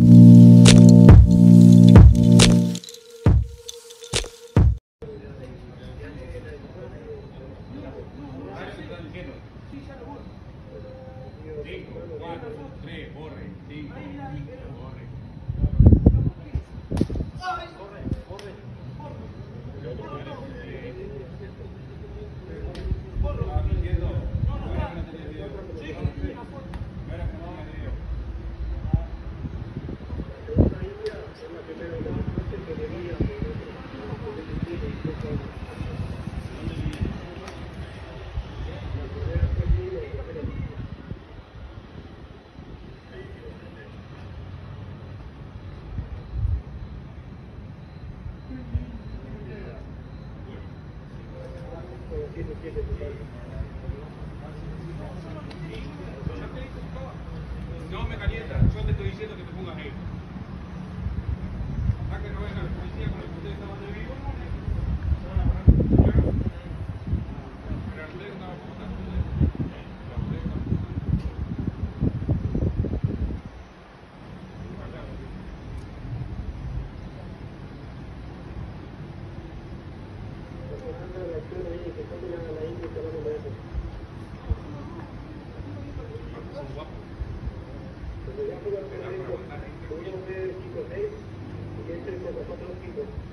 No me calienta, yo te estoy diciendo que te pongas ahí. Hasta que no venga la policía con el que ustedes estaban de vivo. Pero ustedes estaban como tanto. Uno de 5 6 y este es de 4 5.